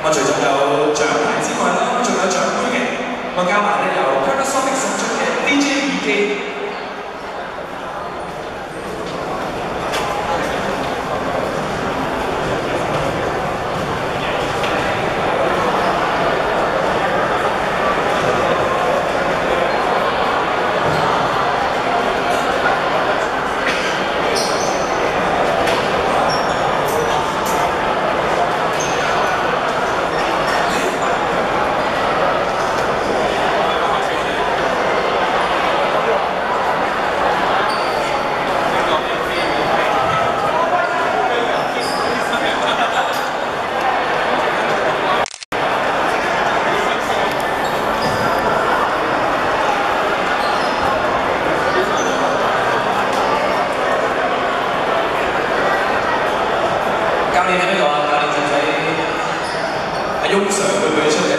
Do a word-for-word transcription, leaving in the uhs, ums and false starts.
我除咗有獎牌之外啦，仲有獎杯嘅。我加埋咧有 Panasonic 送出嘅 D J 耳機。 教練喺邊度啊？教練使唔使阿翁 Sir 會唔會出嚟？